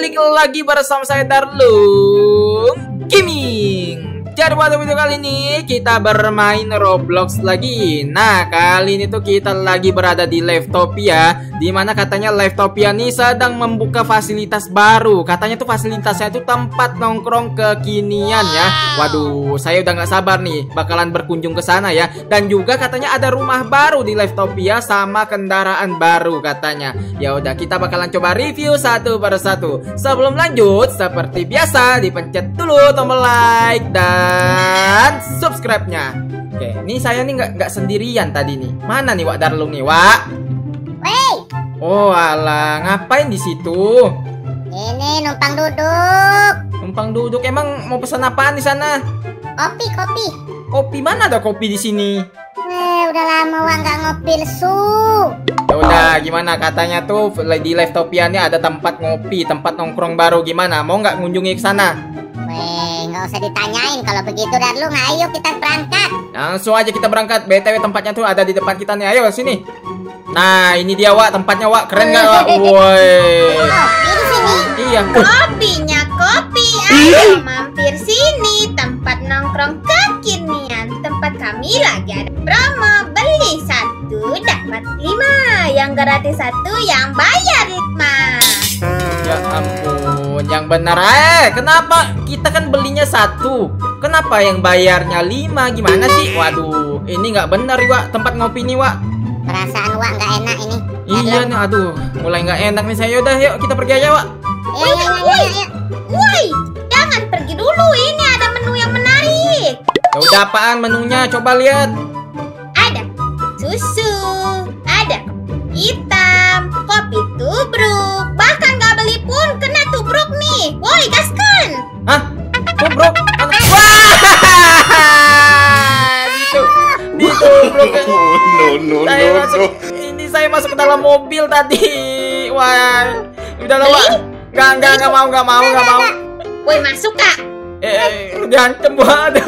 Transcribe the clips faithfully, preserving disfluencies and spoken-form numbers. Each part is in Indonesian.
balik lagi bersama saya Darlung Gaming. Jadi pada video kali ini kita bermain Roblox lagi. Nah, kali ini tuh kita lagi berada di Livetopia, dimana katanya Livetopia nih sedang membuka fasilitas baru. Katanya tuh fasilitasnya itu tempat nongkrong kekinian ya. Waduh, saya udah nggak sabar nih bakalan berkunjung ke sana ya. Dan juga katanya ada rumah baru di Livetopia sama kendaraan baru katanya. Ya udah, kita bakalan coba review satu persatu. Sebelum lanjut, seperti biasa dipencet dulu tombol like dan Dan subscribe-nya. Oke, ini saya nih nggak nggak sendirian tadi nih. Mana nih Wak Darlung nih, Wak? Wey. Oh alah, ngapain di situ? Ini numpang duduk. Numpang duduk. Emang mau pesan apaan di sana? Kopi, kopi. Kopi, mana ada kopi di sini? Eh, udah lama Wak nggak ngopi lesu. Ya udah, gimana katanya tuh di Livetopia nih ada tempat ngopi, tempat nongkrong baru. Gimana? Mau nggak ngunjungi ke sana? Weh, nggak usah ditanyain kalau begitu Darlung. Ayo kita berangkat. Langsung aja kita berangkat. B T W tempatnya tuh ada di depan kita nih. Ayo sini. Nah, ini dia Wak, tempatnya Wak. Keren nggak Wak? Woi. Oh, ini sini. Iya. Kopinya kopi. Ayo mampir sini. Tempat nongkrong kekinian. Tempat kami lagi ada promo. Beli satu dapat lima. Yang gratis satu, yang bayar lima. Ya ampun, yang benar. Eh, kenapa kita kan belinya satu? Kenapa yang bayarnya lima? Gimana sih? Waduh, ini nggak benar Wak, tempat ngopi nih Wak. Perasaan Wak nggak enak ini. Iya nih, aduh, mulai nggak enak nih saya. Udah, yuk kita pergi aja Wak. Ayo, ayo, ayo, ayo, ayo. Woi, jangan pergi dulu. Ini ada menu yang menarik. Ya udah, apaan menunya? Coba lihat. Ada susu, ada hitam, kopi tubruk. Bahkan nggak beli pun kena tubruk nih. Woi, gaskan. Hah? Tubruk? Wah! Itu, ditubruk. No, no, Saya no, masuk, ini saya masuk ke dalam mobil tadi. Wah, udah lah Wak. Nggak, nggak, nggak mau, nggak mau, nggak mau. Woi, masuk kak. Eh, diancem banget.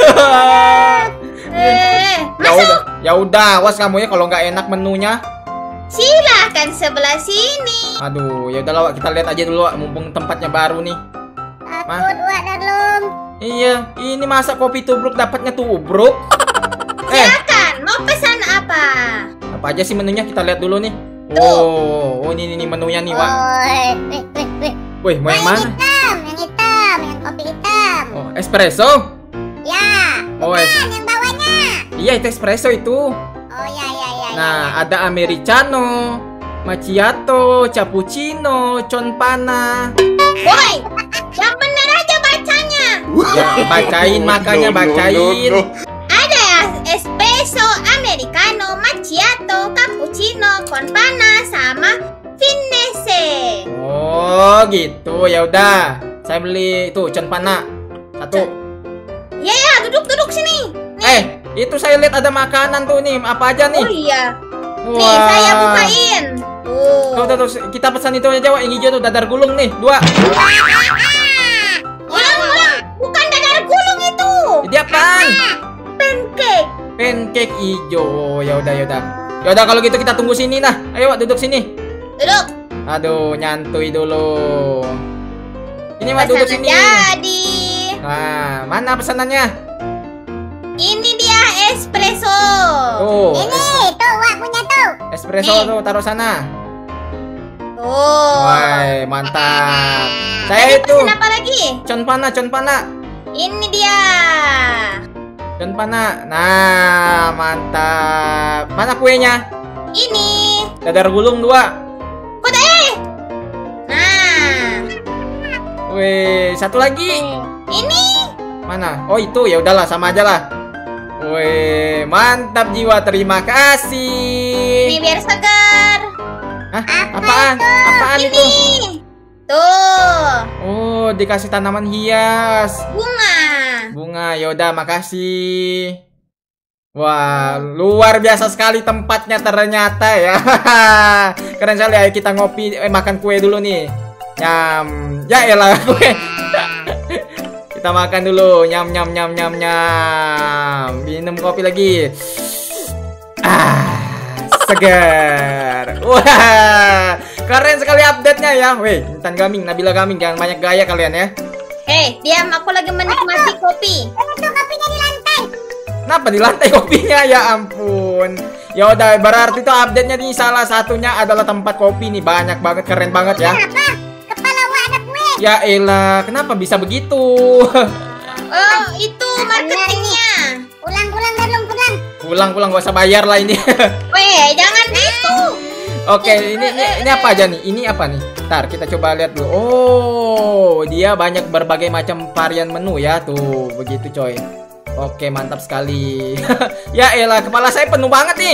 Eh, Ya masuk. udah, ya udah, awas kamu ya kalau nggak enak menunya. Silahkan sebelah sini. Aduh, ya udah lah Wak, kita lihat aja dulu Wak, mumpung tempatnya baru nih. Takut Wak Darlung. Iya, ini masa kopi tubruk dapatnya tubruk? Eh, Silakan, mau pesan apa? apa aja sih menunya? Kita lihat dulu nih. Oh, oh ini nih menunya nih Wak. Woi, wih, wih, wih. Wih, mau yang Yang mana? hitam, yang hitam, yang kopi hitam. Oh, espresso? Ya, Oh, bukan es- yang bawahnya. iya itu espresso itu. Oh ya ya ya. Nah, ada americano, macchiato, cappuccino, conpana. Woi, yang benar aja bacanya. Ya, bacain makanya No, no, no, bacain. no. Ada espresso, americano, macchiato, cappuccino, conpana, sama finesse. Oh, gitu. Ya udah. Saya beli itu conpana satu. Ya ya, duduk-duduk sini. Eh, itu saya lihat ada makanan tuh nih. Apa aja nih? Oh iya. Nih, Wah. saya bukain. Tuh, Tuh. tuh, tuh, kita pesan itu aja Wak, yang hijau tuh dadar gulung nih, dua. Ulang, ulang. Bukan dadar gulung itu. Jadi apaan? Pancake. Pancake hijau. Ya udah, ya udah. Ya udah kalau gitu kita tunggu sini nah. Ayo Wak, duduk sini. Duduk. Aduh, nyantui dulu. Ini Wak, duduk Pesanan sini. jadi. Nah, mana pesanannya? Ini dia espresso. Tuh, Ini tuh Wak punya tuh. espresso Nih. tuh taruh sana. Tuh. Wah, mantap. Saya Tadi itu pesen apa lagi? conpana, conpana. Ini dia. Conpana. Nah, mantap. Mana kuenya? Ini. Dadar gulung dua. Kode eh. Nah. Wih, satu lagi. Ini. Mana? Oh, itu ya udahlah sama aja lah. Wih, mantap jiwa. Terima kasih. Ini biar segar. Hah? Apaan? Apaan itu? Ini. Tuh. Oh, dikasih tanaman hias. Bunga. Bunga, yaudah makasih. Wah, luar biasa sekali tempatnya ternyata ya. Keren sekali. Ayo kita ngopi, eh, makan kue dulu nih. Nyam. Ya elah kue. Kita makan dulu. Nyam nyam nyam nyam nyam. Minum kopi lagi. Ah, segar. Wah, Keren sekali update-nya ya. Weh, Intan Gaming, Nabila Gaming, jangan banyak gaya kalian ya. Hei, diam, aku lagi menikmati kopi. Itu kopinya di lantai. Kenapa di lantai kopinya? Ya ampun. Ya udah, berarti tuh update-nya nih salah satunya adalah tempat kopi nih. Banyak banget, keren banget ya. Kenapa? Kepala gua ada kue. Ya elah, kenapa bisa begitu? Oh, itu marketingnya. Pulang-pulang Darlung, pulang. Pulang-pulang gak usah bayar lah ini. Weh, jangan gitu. Oke, ini, ini ini apa aja nih? Ini apa nih? Ntar kita coba lihat dulu. Oh, dia banyak berbagai macam varian menu ya. Tuh, begitu coy. Oke, mantap sekali. Ya elah, kepala saya penuh banget nih.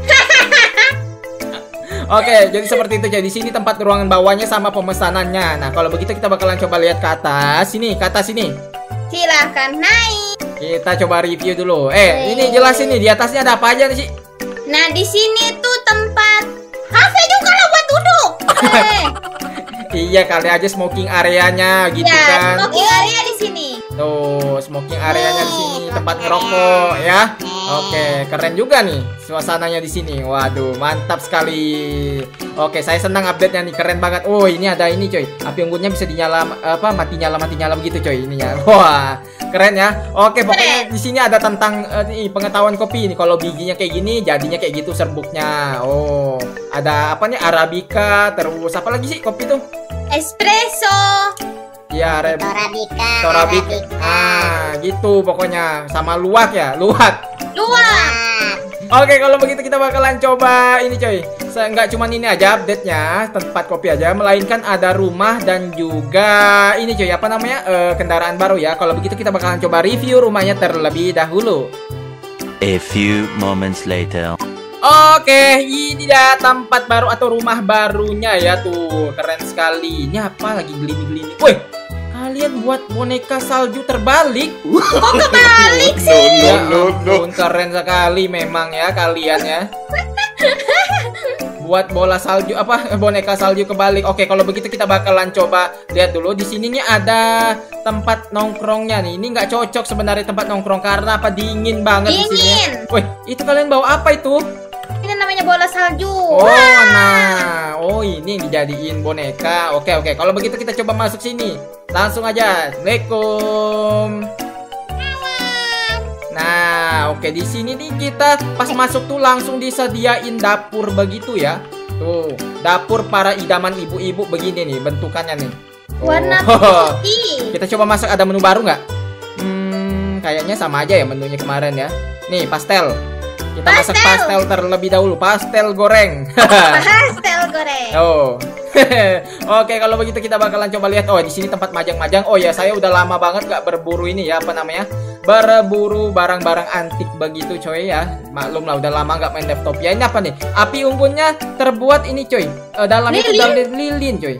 Oke, jadi seperti itu. Jadi sini tempat ruangan bawahnya sama pemesanannya. Nah, kalau begitu kita bakalan coba lihat ke atas. Sini, ke atas sini. Silahkan naik. Kita coba review dulu. Eh, ini jelasin nih di atasnya ada apa aja nih sih? Nah, di sini tuh tempat kafe juga lah buat duduk. Eh, Iya, kali aja smoking areanya gitu ya, kan. smoking area di sini. Tuh, smoking areanya di sini, tempat ngerokok ya. Oke, keren juga nih suasananya di sini. Waduh, mantap sekali. Oke, saya senang update-nya nih, keren banget. Oh, ini ada ini coy. Api unggunnya bisa dinyala apa mati nyala mati nyala begitu coy ininya. Wah, keren ya. Oke, pokoknya di sini ada tentang uh, nih, pengetahuan kopi nih. Kalau bijinya kayak gini, jadinya kayak gitu serbuknya. Oh, ada apa nih? Arabica, terus apa lagi sih kopi tuh? Espresso. Iya, Reb. Torabika. Torabika. Ah, gitu pokoknya. Sama luwak ya, luwak. Luar. Oke, kalau begitu kita bakalan coba ini coy. Nggak cuma ini aja update-nya, tempat kopi aja, melainkan ada rumah dan juga ini coy, apa namanya? Eh, kendaraan baru ya. Kalau begitu kita bakalan coba review rumahnya terlebih dahulu. A few moments later. Oke, ini dia tempat baru atau rumah barunya ya tuh. Keren sekali. Ini apa lagi gelini-gelini? Woi, kalian buat boneka salju terbalik? Kok kebalik sih? Ya ampun, keren sekali memang ya kalian ya. Buat bola salju apa boneka salju kebalik. Oke, kalau begitu kita bakalan coba lihat dulu. Di sini nih ada tempat nongkrongnya nih. Ini nggak cocok sebenarnya tempat nongkrong karena apa dingin banget di sini. Dingin. Woi, itu kalian bawa apa itu? Ini namanya bola salju. Oh, nah. Oh, ini yang dijadiin boneka. Oke, oke. Kalau begitu kita coba masuk sini. Langsung aja. Assalamualaikum. Nah, oke, di sini nih kita pas masuk tuh langsung disediain dapur begitu ya. Tuh, dapur para idaman ibu-ibu begini nih bentukannya nih. Oh. Warna putih. Kita coba masuk, ada menu baru nggak? Hmm, kayaknya sama aja ya menunya kemarin ya. Nih, pastel. Kita Pastel. masak pastel terlebih dahulu, pastel goreng. Pastel goreng. Oh. Oke, kalau begitu kita bakalan coba lihat. Oh, di sini tempat majang-majang. Oh ya, saya udah lama banget gak berburu ini ya, apa namanya? Berburu barang-barang antik begitu coy ya. Maklum lah udah lama gak main Devtopia. Ini apa nih? Api unggunnya terbuat ini coy. Eh, dalam itu dari lilin coy.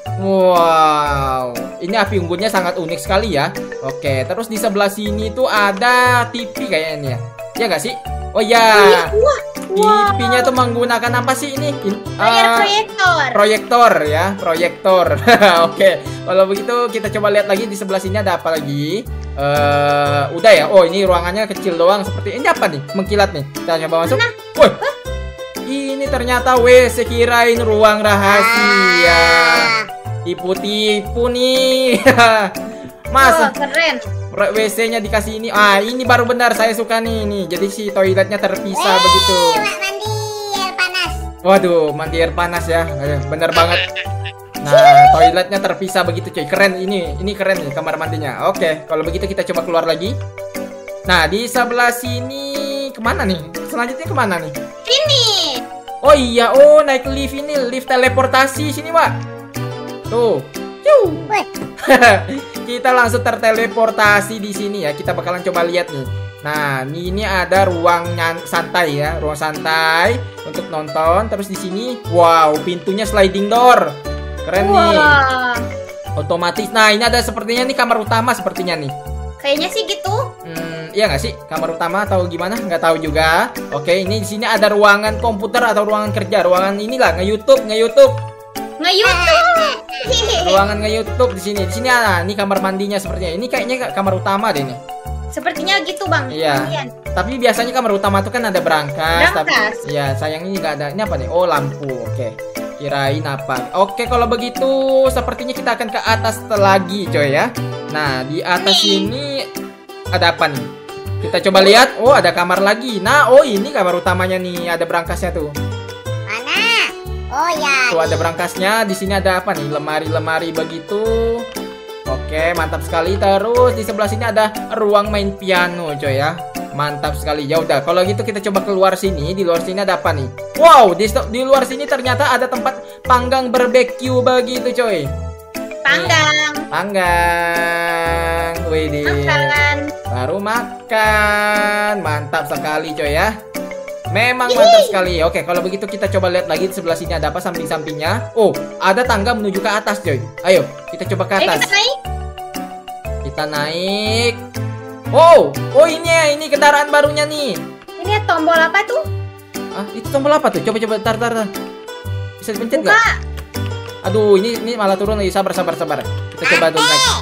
Wow, ini api unggunnya sangat unik sekali ya. Oke, terus di sebelah sini tuh ada T V kayaknya ya. Ya gak sih? Oh ya, T V-nya tuh menggunakan apa sih ini? Layar Uh, proyektor. proyektor ya, proyektor. Oke, kalau begitu kita coba lihat lagi di sebelah sini ada apa lagi? Eh, udah ya. Oh, ini ruangannya kecil doang seperti ini apa nih? Mengkilat nih. Kita coba masuk. Woi, ini ternyata W C, kirain ruang rahasia. Tipu-tipu nih. Masa Wah, keren. W C-nya dikasih ini. Ah, ini baru benar, saya suka nih. Nih, jadi si toiletnya terpisah begitu. Mak mandi air panas. Waduh, mandi air panas ya. Aduh, bener banget. Nah, toiletnya terpisah begitu cuy. Keren ini. Ini keren nih kamar mandinya. Oke, kalau begitu kita coba keluar lagi. Nah, di sebelah sini kemana nih? Selanjutnya kemana nih? Ini. Oh iya, oh naik lift ini. Lift teleportasi sini, Pak. Tuh. Yuh. Woi, Kita langsung terteleportasi di sini ya. Kita bakalan coba lihat nih. Nah, ini ada ruang nyan- santai ya, ruang santai untuk nonton. Terus di sini, wow, pintunya sliding door, keren nih, Wah. otomatis. Nah, ini ada sepertinya nih kamar utama sepertinya nih. Kayaknya sih gitu. Hmm, iya nggak sih kamar utama atau gimana? Nggak tahu juga. Oke, ini di sini ada ruangan komputer atau ruangan kerja, ruangan inilah nge-YouTube, nge-YouTube. Nge-YouTube. Ruangan nge-YouTube di sini. Di sini ah, ini kamar mandinya sepertinya. Ini kayaknya kamar utama deh nih. Sepertinya gitu, Bang. Iya. Kalian. Tapi biasanya kamar utama tuh kan ada berangkas. Berangkas. Tapi, iya, sayang ini nggak ada. Ini apa nih? Oh, lampu. Oke. Kirain apa? Oke, kalau begitu sepertinya kita akan ke atas lagi, coy ya. Nah, di atas ini ada apa nih? Kita coba lihat. Oh, ada kamar lagi. Nah, oh ini kamar utamanya nih. Ada berangkasnya tuh. Mana? Oh ya. Tuh ada berangkasnya. Di sini ada apa nih? Lemari-lemari begitu. Oke, mantap sekali. Terus di sebelah sini ada ruang main piano, coy ya. Mantap sekali. Ya udah, kalau gitu kita coba keluar sini. Di luar sini ada apa nih? Wow, di, di luar sini ternyata ada tempat panggang barbeque begitu, coy. Panggang. Panggang. Widih. Makan. Baru makan. Mantap sekali, coy ya. Memang mantap sekali. Oke, kalau begitu kita coba lihat lagi di sebelah sini ada apa samping-sampingnya. Oh, ada tangga menuju ke atas, coy. Ayo, kita coba ke Ayo atas. kita naik. Kita naik. Oh, oh ini ya, ini kendaraan barunya nih. Ini ya tombol apa tuh? Ah, itu tombol apa tuh? Coba coba tar tar. tar. Bisa dipencet Buka. nggak? Aduh, ini ini malah turun lagi. Sabar sabar sabar. Kita coba dulu naik.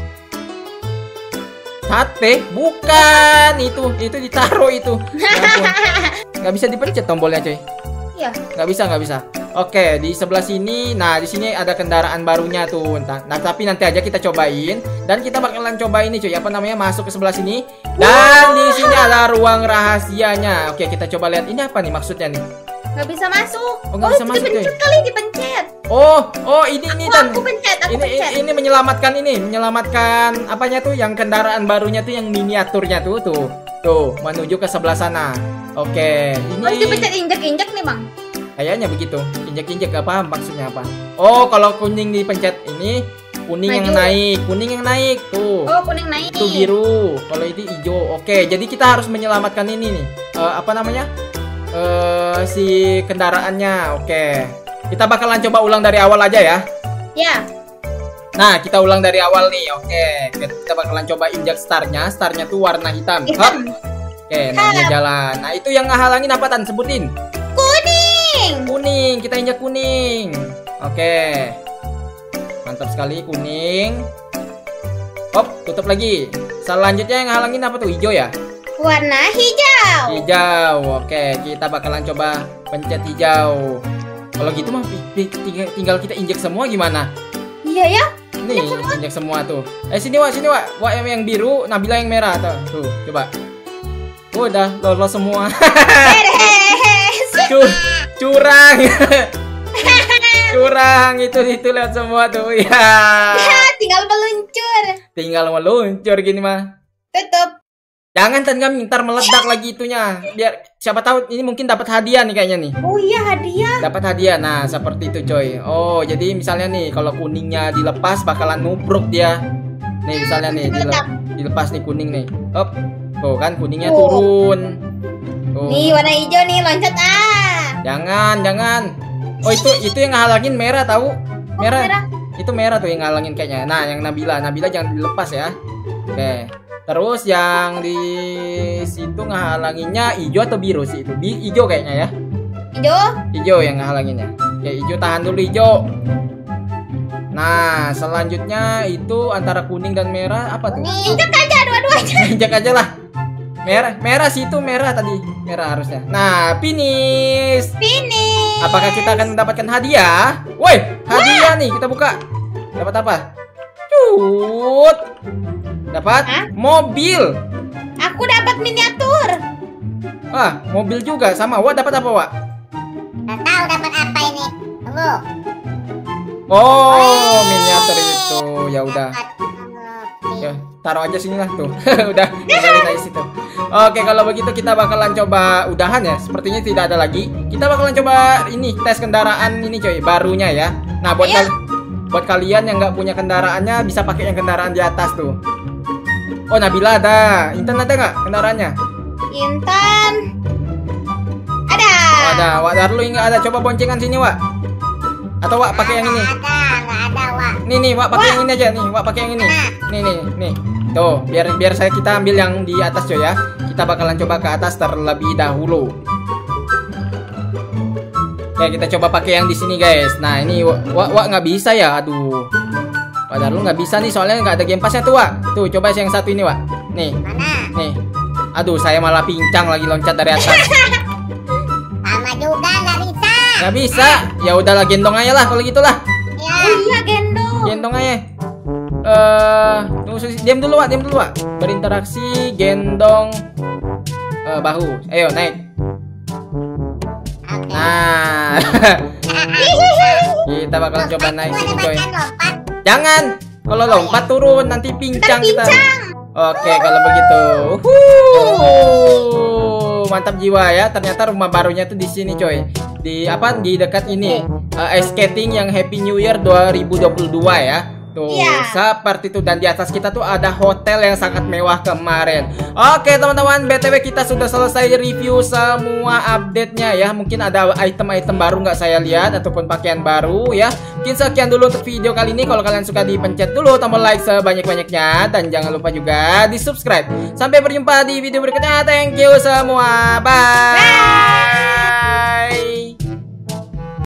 Sate? Bukan, itu itu ditaruh itu. Ya ampun. Nggak bisa dipencet tombolnya, coy. Iya. Nggak bisa nggak bisa. Oke, di sebelah sini. Nah, di sini ada kendaraan barunya tuh. Nah, nah, tapi nanti aja kita cobain dan kita bakalan coba ini, cuy. Apa namanya? Masuk ke sebelah sini. Dan di sini ada ruang rahasianya. Oke, kita coba lihat ini apa nih maksudnya nih. Nggak bisa masuk. Oh, nggak bisa masuk, dipencet coy. kali, dipencet. Oh, oh ini ini Aku, dan aku pencet, aku ini, pencet. ini ini menyelamatkan ini, menyelamatkan apanya tuh yang kendaraan barunya tuh yang miniaturnya tuh tuh. Tuh, menuju ke sebelah sana. Oke, ini Harus dipencet injek-injek nih, Bang. kayaknya begitu. Injek-injek gak paham maksudnya apa. Oh, kalau kuning dipencet ini, kuning yang Maju. naik, kuning yang naik tuh. Oh, kuning naik. Itu biru. Kalau itu hijau. Oke, jadi kita harus menyelamatkan ini nih. Eh, apa namanya? Eh si kendaraannya. Oke. Kita bakalan coba ulang dari awal aja ya. Ya. Nah, kita ulang dari awal nih. Oke, kita bakalan coba injak startnya. Startnya tuh warna hitam. Hop. Hitam. Oke, nah dia jalan. Nah, itu yang ngehalangin apa Tan? Sebutin. Kuning. Kuning, kita injak kuning. Oke. Mantap sekali kuning. Hop, tutup lagi. Selanjutnya yang ngehalangin apa tuh? Hijau ya? Warna hijau. Hijau. Oke, kita bakalan coba pencet hijau. Kalau gitu mah pi- pi- tinggal, tinggal kita injek semua gimana? Iya ya. Nih, injek semua tuh. Eh sini Wak, sini Wak. Wak yang, yang biru, Nabila yang merah tuh. Tuh, coba. Oh, udah lolos semua. Beres. Cu- curang. Curang itu itu lihat semua tuh. Ya. Tinggal meluncur. Tinggal meluncur gini mah. Tutup. Jangan Tan kami ntar meledak lagi itunya. Biar siapa tahu ini mungkin dapat hadiah nih kayaknya nih. Oh iya, hadiah. Dapat hadiah. Nah, seperti itu coy. Oh, jadi misalnya nih kalau kuningnya dilepas bakalan nubruk dia. Nih misalnya nih dile- dilepas nih kuning nih. Hop. Tuh kan kuningnya Oh. turun. Tuh. Nih warna hijau nih, loncat ah. Jangan, jangan. Oh, itu itu yang ngalangin merah tahu? Merah. merah. Itu merah tuh yang ngalangin kayaknya. Nah, yang Nabila, Nabila jangan dilepas ya. Oke. Terus yang di situ ngahalanginnya hijau atau biru sih itu? Bi hijau kayaknya ya. Hijau. Hijau yang ngahalanginnya. Oke, hijau tahan dulu hijau. Nah, selanjutnya itu antara kuning dan merah apa tuh? Injek aja dua-duanya. Injak aja lah. Merah, merah sih itu merah tadi. Merah harusnya. Nah, finish. Finish. Apakah kita akan mendapatkan hadiah? Woi, hadiah nih kita buka. Dapat apa? Cut. Dapat Hah? mobil. Aku dapat miniatur. Ah, mobil juga sama. Wak dapat apa, Wak? Nggak tahu dapat apa ini. Tunggu. Oh, miniatur itu. Ya udah. Dapat, Ya, taruh aja sini lah tuh. Udah, tinggalin aja situ. Oke, kalau begitu kita bakalan coba udahan ya. Sepertinya tidak ada lagi. Kita bakalan coba ini tes kendaraan ini coy, barunya ya. Nah, buat Ayo. kal- buat kalian yang nggak punya kendaraannya bisa pakai yang kendaraan di atas tuh. Oh, Nabila ada. Intan ada nggak kendaraannya? Intan. Ada. Oh, ada. Wak Darlu nggak ada. Coba boncengan sini, Wak. Atau Wak pakai yang ini. Nggak ada, nggak ada, Wak. Nih nih, Wak pakai yang ini aja nih. Wak pakai yang ini. Nih nih nih. Tuh, biar biar saya kita ambil yang di atas coy ya. Kita bakalan coba ke atas terlebih dahulu. Oke, kita coba pakai yang di sini guys. Nah, ini Wak Wak nggak bisa ya. Aduh. Wak Darlu nggak bisa nih soalnya nggak ada game passnya tuh, Wak. Tuh, coba yang satu ini, Wak. Nih, Mana? nih. Aduh, saya malah pincang lagi loncat dari atas. Sama juga nggak bisa. Nggak bisa. Ya udahlah, gendong aja lah kalau gitulah. Ya. Oh iya, gendong. Gendong aja. Eh, tunggu sih. Diam dulu, Wak. Diam dulu, Wak. Berinteraksi, gendong eh, bahu. Ayo naik. Oke. Nah, kita bakal coba naik Aku sini, ada coy. bacaan lompat. Jangan. Kalau lompat turun nanti pincang kita. Pincang. Oke, kalau begitu. Uhuh. Mantap jiwa ya. Ternyata rumah barunya tuh di sini, coy. Di apa? Di dekat ini. Uh, ice skating yang Happy New Year dua ribu dua puluh dua ya. Tuh, Iya. seperti itu. Dan di atas kita tuh ada hotel yang sangat mewah kemarin. Oke, teman-teman, B T W kita sudah selesai review semua update-nya ya. Mungkin ada item-item baru nggak saya lihat ataupun pakaian baru ya. Mungkin sekian dulu untuk video kali ini. Kalau kalian suka, dipencet dulu tombol like sebanyak-banyaknya dan jangan lupa juga di-subscribe. Sampai berjumpa di video berikutnya. Thank you semua. Bye.